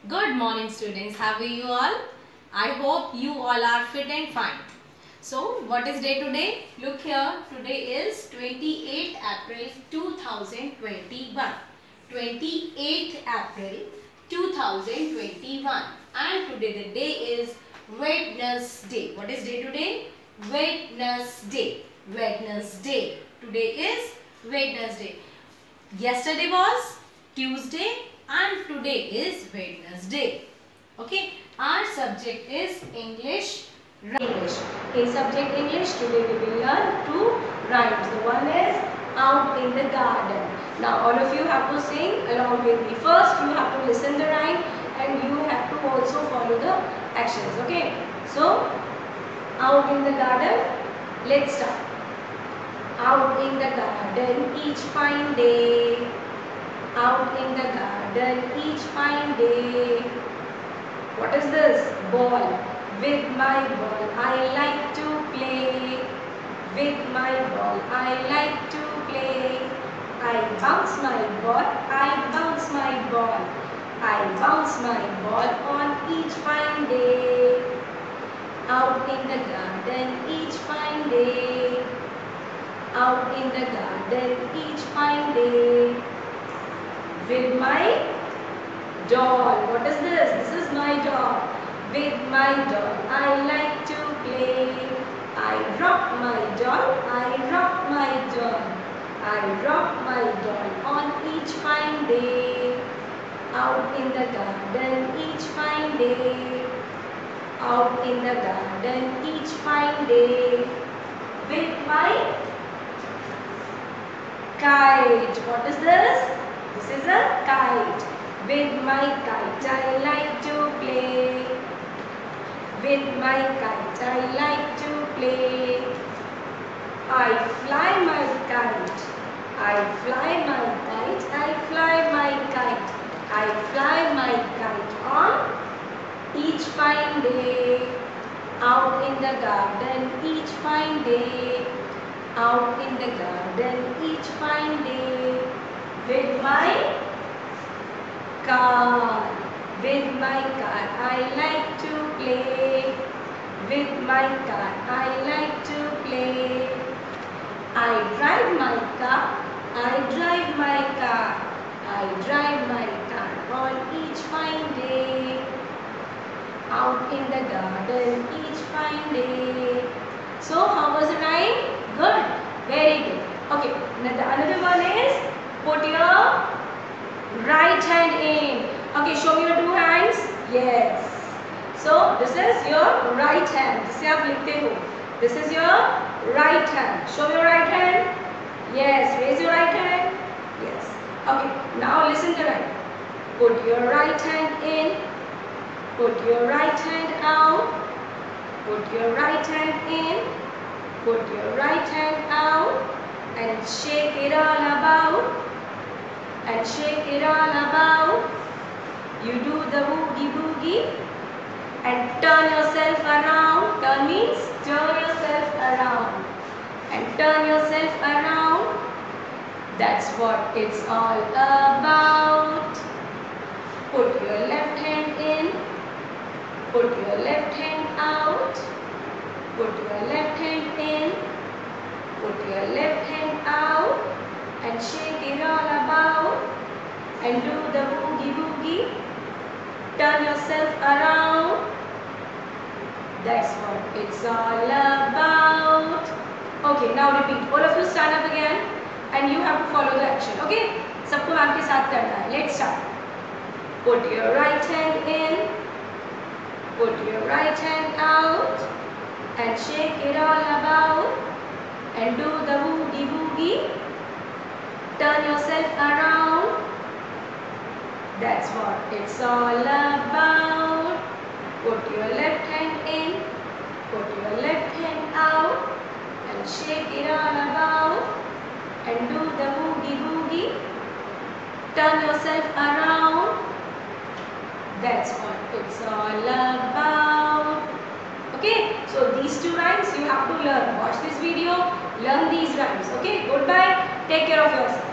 Good morning students, how are you all? I hope you all are fit and fine. So what is day today? Look here, today is 28th April 2021. 28th April 2021 and today the day is Wednesday. What is day today? Wednesday. Wednesday. Today is Wednesday. Yesterday was Tuesday and today is Wednesday. Okay, our subject is English. English. In subject English, today we will learn two rhymes. The one is out in the garden. Now all of you have to sing along with me. First you have to listen the rhyme and you have to also follow the actions. Okay, so out in the garden, let's start. Out in the garden each fine day. Out in the garden each fine day. What is this? Ball. With my ball I like to play. With my ball I like to play. I bounce my ball, I bounce my ball. I bounce my ball on each fine day. Out in the garden each fine day. Out in the garden each fine day. With my doll. What is this? This is my doll. With my doll I like to play. I rock my doll. I rock my doll. I rock my doll on each fine day. Out in the garden each fine day. Out in the garden each fine day. With my kite. What is this? This is a kite. With my kite I like to play. With my kite I like to play. I fly my kite. I fly my kite. I fly my kite. I fly my kite on each fine day. Out in the garden each fine day. Out in the garden each fine day. With my car. With my car I like to play. With my car I like to play. I drive my car. I drive my car. I drive my car on each fine day. Out in the garden each fine day. So how was the rhyme? Good. Very good. Okay. Another one is put your right hand in. Okay, show me your two hands. Yes. So this is your right hand. जिसे आप लिखते हो. This is your right hand. Show me your right hand. Yes. Raise your right hand. Yes. Okay. Now listen to right. Put your right hand in. Put your right hand out. Put your right hand in. Put your right hand out. And shake it all about. And shake it all about. You do the boogie boogie and turn yourself around. Turn means turn yourself around and turn yourself around. That's what it's all about. Put your left hand in. Put your left hand out. Put your left hand in. Put your left hand out. And shake it all about and do the boogie boogie. Turn yourself around. That's what it's all about. Okay, now repeat. All of you stand up again and you have to follow the action. Okay? सबको ma'am के साथ करना है. Let's start. Put your right hand in. Put your right hand out and shake it all about and do the boogie boogie. Turn yourself around. That's what it's all about. Put your left hand in. Put your left hand out. And shake it all about. And do the boogie boogie. Turn yourself around. That's what it's all about. Okay, so these two rhymes you have to learn. Watch this video. Learn these rhymes. Okay, goodbye. Take care of yourself.